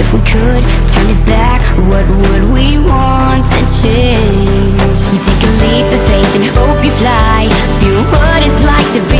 If we could turn it back, what would we want to change? Take a leap of faith and hope you fly. Feel what it's like to be